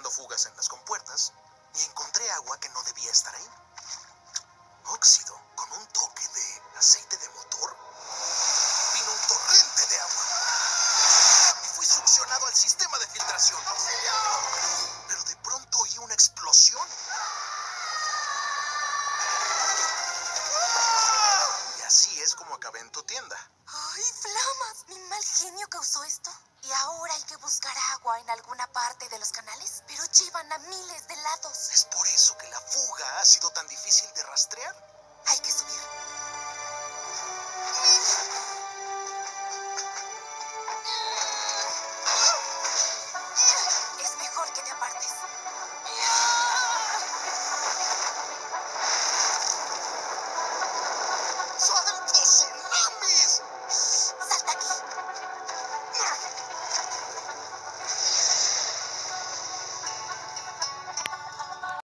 buscando fugas en las compuertas y encontré agua que no debía estar ahí. Óxido con un toque de aceite de motor. Vino un torrente de agua y fui succionado al sistema de filtración. ¡Auxilio! Pero de pronto oí una explosión. Y así es como acabé en tu tienda. ¡Ay, flamas! ¿Mi mal genio causó esto? ¿Y ahora hay que buscar agua en alguna parte de los canales? Pero llevan a miles de lados. ¿Es por eso que la fuga ha sido tan difícil de rastrear? Hay que subir.